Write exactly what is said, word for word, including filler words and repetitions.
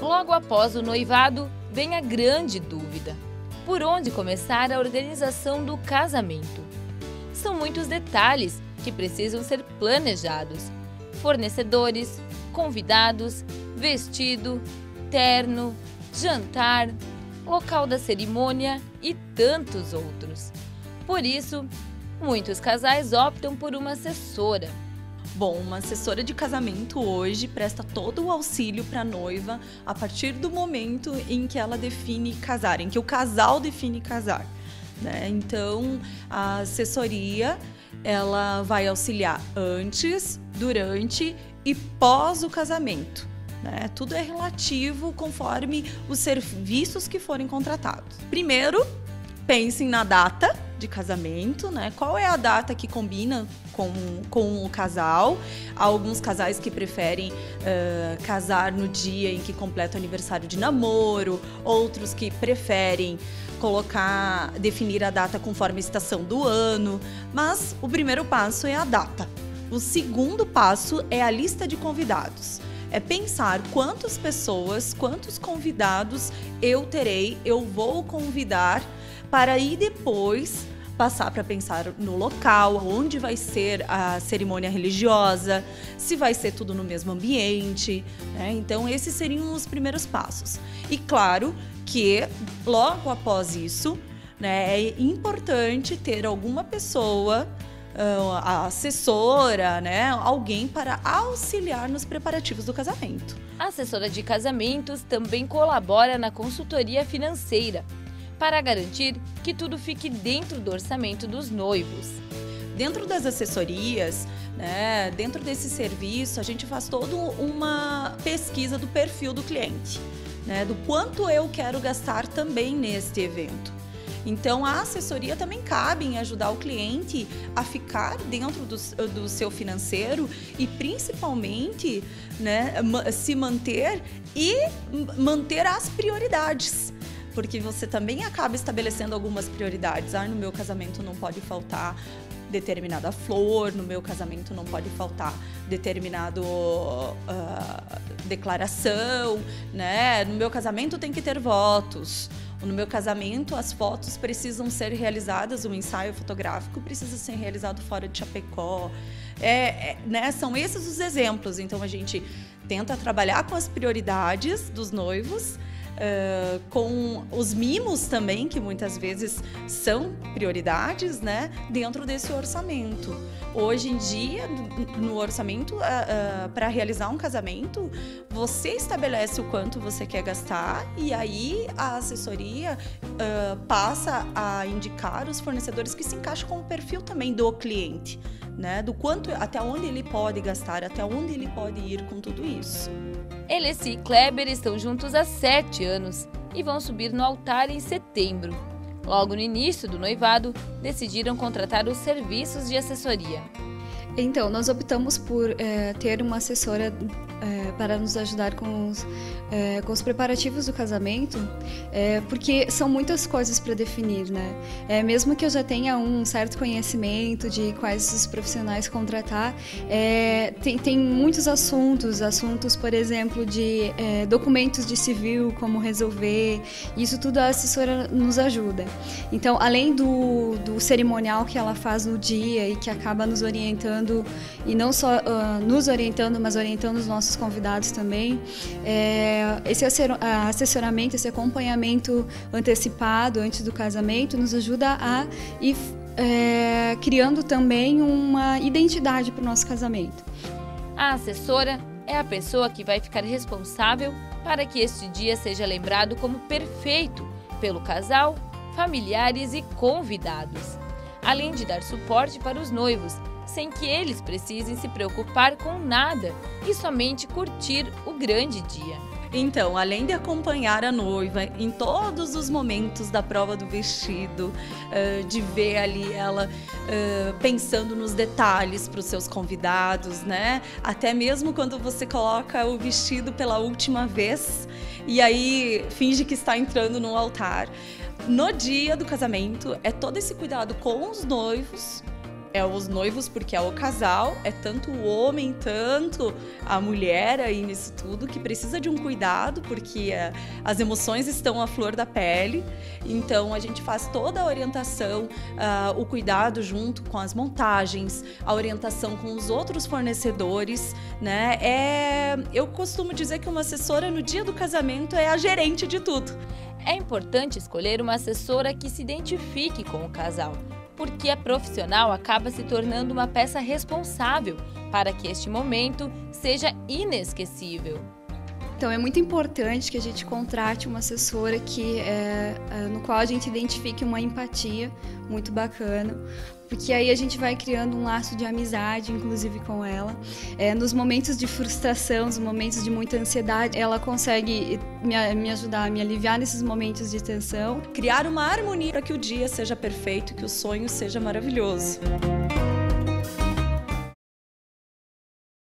Logo após o noivado, vem a grande dúvida: por onde começar a organização do casamento? São muitos detalhes que precisam ser planejados: fornecedores, convidados, vestido, terno, jantar, local da cerimônia e tantos outros. Por isso, muitos casais optam por uma assessora. Bom, uma assessora de casamento hoje presta todo o auxílio para a noiva a partir do momento em que ela define casar, em que o casal define casar, né? Então, a assessoria, ela vai auxiliar antes, durante e pós o casamento, né? Tudo é relativo conforme os serviços que forem contratados. Primeiro, pensem na data de casamento, né? Qual é a data que combina com, com o casal? Há alguns casais que preferem uh, casar no dia em que completa o aniversário de namoro, outros que preferem colocar, definir a data conforme a estação do ano, mas o primeiro passo é a data. O segundo passo é a lista de convidados. É pensar quantas pessoas, quantos convidados eu terei, eu vou convidar, para aí depois passar para pensar no local, onde vai ser a cerimônia religiosa, se vai ser tudo no mesmo ambiente, né? Então esses seriam os primeiros passos. E claro que logo após isso, né, é importante ter alguma pessoa, a assessora, né, alguém para auxiliar nos preparativos do casamento. A assessora de casamentos também colabora na consultoria financeira, para garantir que tudo fique dentro do orçamento dos noivos. Dentro das assessorias, né, dentro desse serviço, a gente faz toda uma pesquisa do perfil do cliente, né, do quanto eu quero gastar também neste evento. Então, a assessoria também cabe em ajudar o cliente a ficar dentro do, do seu financeiro e, principalmente, né, se manter e manter as prioridades. Porque você também acaba estabelecendo algumas prioridades. Ah, no meu casamento não pode faltar determinada flor, no meu casamento não pode faltar determinado uh, declaração, né? No meu casamento tem que ter votos. No meu casamento, as fotos precisam ser realizadas, o ensaio fotográfico precisa ser realizado fora de Chapecó. É, é, né? São esses os exemplos. Então, a gente tenta trabalhar com as prioridades dos noivos, Uh, com os mimos também, que muitas vezes são prioridades, né, dentro desse orçamento. Hoje em dia, no orçamento, uh, uh, para realizar um casamento, você estabelece o quanto você quer gastar e aí a assessoria uh, passa a indicar os fornecedores que se encaixam com o perfil também do cliente, né, do quanto, até onde ele pode gastar, até onde ele pode ir com tudo isso. Elissi e Kleber estão juntos há sete anos e vão subir no altar em setembro. Logo no início do noivado, decidiram contratar os serviços de assessoria. Então, nós optamos por é, ter uma assessora é, para nos ajudar com os, é, com os preparativos do casamento, é, porque são muitas coisas para definir, né? É, mesmo que eu já tenha um certo conhecimento de quais os profissionais contratar, é, tem, tem muitos assuntos, assuntos, por exemplo, de é, documentos de civil, como resolver, isso tudo a assessora nos ajuda. Então, além do, do cerimonial que ela faz no dia e que acaba nos orientando, e não só uh, nos orientando, mas orientando os nossos convidados também. É, esse assessoramento, esse acompanhamento antecipado antes do casamento nos ajuda a ir é, criando também uma identidade para o nosso casamento. A assessora é a pessoa que vai ficar responsável para que este dia seja lembrado como perfeito pelo casal, familiares e convidados, além de dar suporte para os noivos, sem que eles precisem se preocupar com nada e somente curtir o grande dia. Então, além de acompanhar a noiva em todos os momentos da prova do vestido, de ver ali ela pensando nos detalhes para os seus convidados, né? Até mesmo quando você coloca o vestido pela última vez e aí finge que está entrando no altar. No dia do casamento, é todo esse cuidado com os noivos, É os noivos, porque é o casal, é tanto o homem, tanto a mulher aí nisso tudo, que precisa de um cuidado, porque é, as emoções estão à flor da pele. Então a gente faz toda a orientação, uh, o cuidado junto com as montagens, a orientação com os outros fornecedores, né? É, eu costumo dizer que uma assessora no dia do casamento é a gerente de tudo. É importante escolher uma assessora que se identifique com o casal, porque a profissional acaba se tornando uma peça responsável para que este momento seja inesquecível. Então é muito importante que a gente contrate uma assessora que, é, é, no qual a gente identifique uma empatia muito bacana, porque aí a gente vai criando um laço de amizade, inclusive com ela. É, nos momentos de frustração, nos momentos de muita ansiedade, ela consegue me, me ajudar, me aliviar nesses momentos de tensão. Criar uma harmonia para que o dia seja perfeito, que o sonho seja maravilhoso.